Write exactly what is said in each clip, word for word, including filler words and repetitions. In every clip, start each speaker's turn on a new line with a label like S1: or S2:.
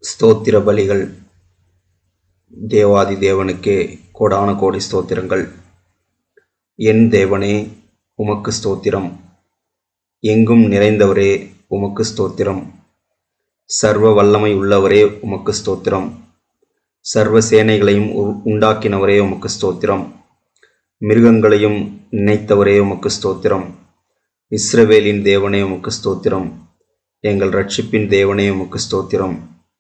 S1: ஸ்தோத்திர பலிகள். தேவாதி தேவனுக்கே கோடான கோடி ஸ்தோத்திரங்கள். என் தேவனே உமக்கு ஸ்தோத்திரம். எங்கும் நிறைந்தவரே உமக்கு ஸ்தோத்திரம். சர்வ வல்லமை உள்ளவரே உமக்கு ஸ்தோத்திரம். சர்வ சேனைகளையும் உண்டாக்கினவரே உமக்கு ஸ்தோத்திரம். மிருகங்களையும் நினைத்தவரே உமக்கு ஸ்தோத்திரம். இஸ்ரவேலின் தேவனே உமக்கு ஸ்தோத்திரம். எங்கள் இரட்சிப்பின் தேவனே உமக்கு ஸ்தோத்திரம்.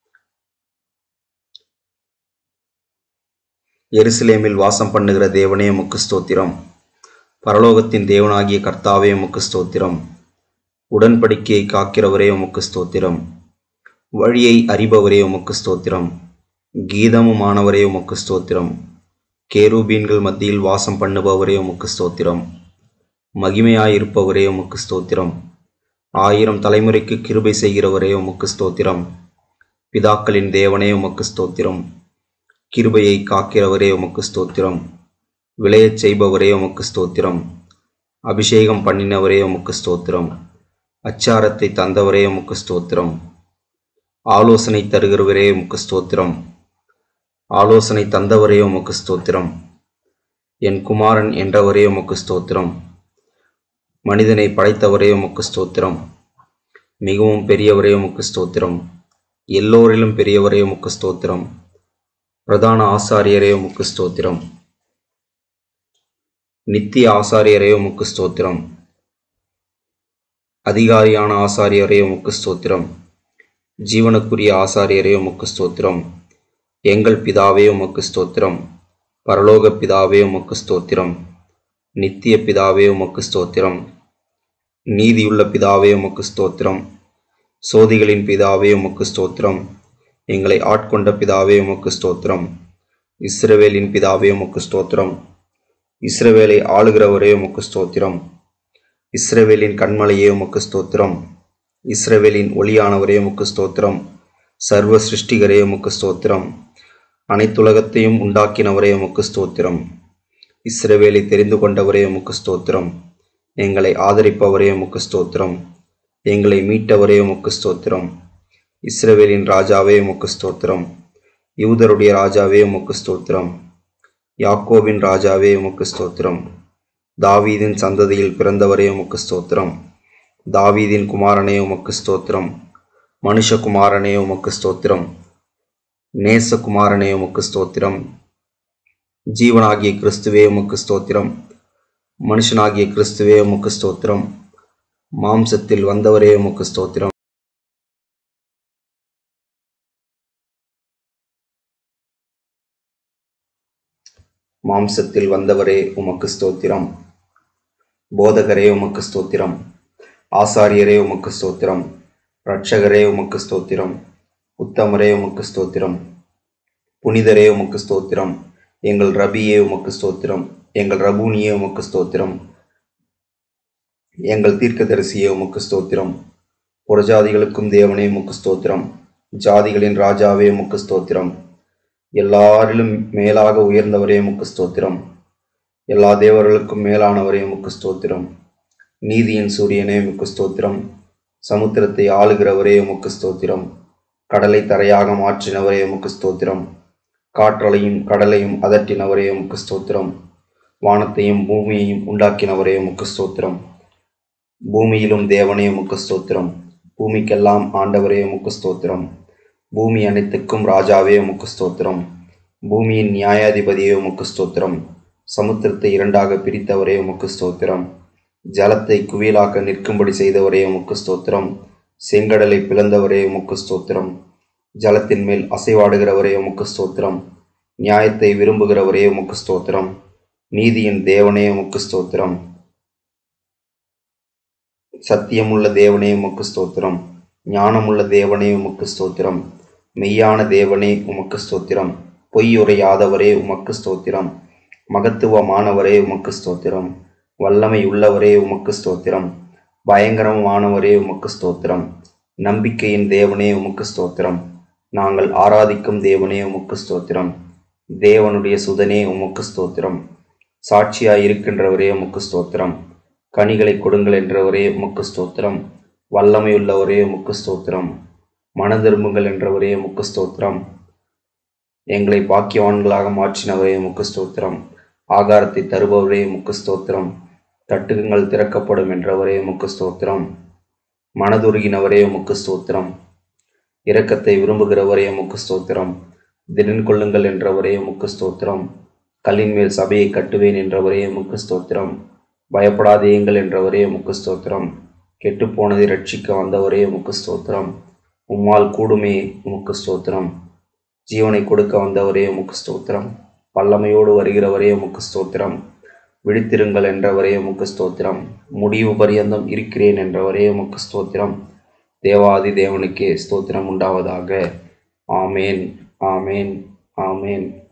S1: எருசலேமில் வாசம் பண்ணுகிற தேவனே உமக்கு ஸ்தோத்திரம். பரலோகத்தின் தேவனாகிய கர்த்தாவே உமக்கு ஸ்தோத்திரம். உடன்படிக்கையை காக்கிறவரே உமக்கு ஸ்தோத்திரம். வழியை அறிபவரே உமக்கு ஸ்தோத்திரம். கீதமுமானவரே உமக்கு ஸ்தோத்திரம். கேருபீன்கள் மத்தியில் வாசம் பண்ணுபவரே உமக்கு ஸ்தோத்திரம். மகிமையாயிருப்பவரே உமக்கு ஸ்தோத்திரம். ஆயிரம் தலைமுறைக்கு கிருபை செய்கிறவரே உமக்கு ஸ்தோத்திரம். பிதாக்களின் தேவனே உமக்கு ஸ்தோத்திரம். கிருபையை காக்கிறவரே உமக்கு ஸ்தோத்திரம். விளையச் செய்பவரே உமக்கு ஸ்தோத்திரம். அபிஷேகம் பண்ணினவரே உமக்கு ஸ்தோத்திரம். அச்சாரத்தை தந்தவரே உமக்கு ஸ்தோத்திரம். ஆலோசனை தருகிறவரே உமக்கு ஸ்தோத்திரம். ஆலோசனை தந்தவரே உமக்கு ஸ்தோத்திரம். என் குமாரன் என்றவரே உமக்கு ஸ்தோத்திரம். மனிதனை படைத்தவரே உமக்கு ஸ்தோத்திரம். மிகவும் பெரியவரே உமக்கு ஸ்தோத்திரம். எல்லோரிலும் பெரியவரே உமக்கு ஸ்தோத்திரம். பிரதான ஆசாரியரே உமக்கு ஸ்தோத்திரம். நித்திய ஆசாரியரே உமக்கு ஸ்தோத்திரம். அதிகாரியான ஆசாரியரே உமக்கு ஸ்தோத்திரம். ஜீவனுக்குரிய ஆசாரியரே உமக்கு ஸ்தோத்திரம். எங்கள் பிதாவே உமக்கு ஸ்தோத்திரம். பரலோக பிதாவே உமக்கு ஸ்தோத்திரம். நித்திய பிதாவே உமக்கு ஸ்தோத்திரம். நீதியுள்ள பிதாவே உமக்கு ஸ்தோத்திரம். சோதிகளின் பிதாவே உமக்கு ஸ்தோத்திரம். எங்களை ஆட்கொண்ட பிதாவே உமக்கு ஸ்தோத்திரம். இஸ்ரவேலின் பிதாவே உமக்கு ஸ்தோத்திரம். இஸ்ரவேலை ஆளுகிறவரே உமக்கு ஸ்தோத்திரம். இஸ்ரவேலின் கண்மலையே உமக்கு ஸ்தோத்திரம். இஸ்ரவேலின் ஒளியானவரே உமக்கு ஸ்தோத்திரம். சர்வ சிருஷ்டிகரே உமக்கு ஸ்தோத்திரம். அனைத்துலகத்தையும் உண்டாக்கினவரே உமக்கு ஸ்தோத்திரம். இஸ்ரவேலை தெரிந்து கொண்டவரே உமக்கு ஸ்தோத்திரம். எங்களை ஆதரிப்பவரே உமக்கு ஸ்தோத்திரம். எங்களை மீட்டவரே உமக்கு ஸ்தோத்திரம். இஸ்ரவேலின் ராஜாவே உமக்கு ஸ்தோத்திரம். யூதருடைய ராஜாவே உமக்கு ஸ்தோத்திரம். யாக்கோபின் ராஜாவே உமக்கு ஸ்தோத்திரம். தாவீதின் சந்ததியில் பிறந்தவரே உமக்கு ஸ்தோத்திரம். தாவீதின் குமாரனே உமக்கு ஸ்தோத்திரம். மனுஷகுமாரனே உமக்கு ஸ்தோத்திரம். நேசகுமாரனே உமக்கு ஸ்தோத்திரம். ஜீவனாகிய கிறிஸ்துவே உமக்கு ஸ்தோத்திரம். மனுஷனாகிய கிறிஸ்துவே உமக்கு ஸ்தோத்திரம். மாம்சத்தில் வந்தவரே உமக்கு ஸ்தோத்திரம். மாம்சத்தில் வந்தவரே உமக்கு ஸ்தோத்திரம். போதகரே உமக்கு ஸ்தோத்திரம். ஆசாரியரே உமக்கு ஸ்தோத்திரம். இரட்சகரே உமக்கு ஸ்தோத்திரம். உத்தமரே உமக்கு ஸ்தோத்திரம். புனிதரே உமக்கு ஸ்தோத்திரம். எங்கள் ரபியே உமக்கு ஸ்தோத்திரம். எங்கள் ரபூனியே உமக்கு ஸ்தோத்திரம். எங்கள் தீர்க்கதரிசியே உமக்கு ஸ்தோத்திரம். புறஜாதிகளுக்கும் தேவனே உமக்கு ஸ்தோத்திரம். ஜாதிகளின் ராஜாவே உமக்கு ஸ்தோத்திரம். எல்லாரிலும் மேலாக உயர்ந்தவரே உமக்கு ஸ்தோத்திரம். எல்லா தேவர்களுக்கும் மேலானவரே உமக்கு ஸ்தோத்திரம். நீதியின் சூரியனே உமக்கு ஸ்தோத்திரம். சமுத்திரத்தை ஆளுகிறவரே உமக்கு ஸ்தோத்திரம். கடலை தரையாக மாற்றினவரே உமக்கு ஸ்தோத்திரம். காற்றலையும் கடலையும் அதட்டினவரே உமக்கு ஸ்தோத்திரம். வானத்தையும் பூமியையும் உண்டாக்கினவரே உமக்கு ஸ்தோத்திரம். பூமியிலும் தேவனே உமக்கு ஸ்தோத்திரம். பூமிக்கெல்லாம் ஆண்டவரே உமக்கு ஸ்தோத்திரம். பூமி அனைத்துக்கும் ராஜாவே உமக்கு ஸ்தோத்திரம். பூமியின் நியாயாதிபதியே உமக்கு ஸ்தோத்திரம். சமுத்திரத்தை இரண்டாக பிரித்தவரே உமக்கு ஸ்தோத்திரம். ஜலத்தை குவியலாக்க நிற்கும்படி செய்தவரே உமக்கு ஸ்தோத்திரம். செங்கடலை பிளந்தவரே உமக்கு ஸ்தோத்திரம். ஜலத்தின் மேல் அசைவாடுகிறவரே உமக்கு ஸ்தோத்திரம். நியாயத்தை விரும்புகிறவரே உமக்கு ஸ்தோத்திரம். நீதியின் தேவனே உமக்கு ஸ்தோத்திரம். சத்தியமுள்ள தேவனே உமக்கு ஸ்தோத்திரம். ஞானமுள்ள தேவனே உமக்கு ஸ்தோத்திரம். மெய்யான தேவனே உமக்கு ஸ்தோத்திரம். பொய்யுரையாதவரே உமக்கு ஸ்தோத்திரம். மகத்துவமானவரே உமக்கு ஸ்தோத்திரம். வல்லமை உள்ளவரே உமக்கு ஸ்தோத்திரம். பயங்கரமானவரே உமக்கு ஸ்தோத்திரம். நம்பிக்கையின் தேவனே உமக்கு ஸ்தோத்திரம். நாங்கள் ஆராதிக்கும் தேவனே உமக்கு ஸ்தோத்திரம். தேவனுடைய சுதனே உமக்கு ஸ்தோத்திரம். சாட்சியாய் இருக்கின்றவரே உமக்கு ஸ்தோத்திரம். கனிகளை கொடுங்கள் என்றவரே உமக்கு ஸ்தோத்திரம். வல்லமையுள்ளவரே உமக்கு ஸ்தோத்திரம். மன திரும்புங்கள் என்றவரே உமக்கு ஸ்தோத்திரம். எங்களை பாக்கியவான்களாக மாற்றினவரே உமக்கு ஸ்தோத்திரம். ஆகாரத்தை தருபவரே உமக்கு ஸ்தோத்திரம். தட்டுகள் திறக்கப்படும் என்றவரே உமக்கு ஸ்தோத்திரம். மனதுருகினவரே உமக்கு ஸ்தோத்திரம். இரக்கத்தை விரும்புகிறவரே உமக்கு ஸ்தோத்திரம். திடன் கொள்ளுங்கள் என்றவரே உமக்கு ஸ்தோத்திரம். கல்லின் மேல் சபையை கட்டுவேன் என்றவரே உமக்கு ஸ்தோத்திரம். பயப்படாதேயுங்கள் என்றவரே உமக்கு ஸ்தோத்திரம். கெட்டுப்போனதை ரட்சிக்க வந்தவரே உமக்கு ஸ்தோத்திரம். உம்மால் கூடுமே உமக்கு ஸ்தோத்திரம். ஜீவனை கொடுக்க வந்தவரே உமக்கு ஸ்தோத்திரம். வல்லமையோடு வருகிறவரே உமக்கு ஸ்தோத்திரம். விழித்திருங்கள் என்றவரே உமக்கு ஸ்தோத்திரம். முடிவு பரியந்தம் இருக்கிறேன் என்றவரே உமக்கு ஸ்தோத்திரம். தேவாதி தேவனுக்கே ஸ்தோத்திரம் உண்டாவதாக. ஆமேன், ஆமேன், ஆமேன்.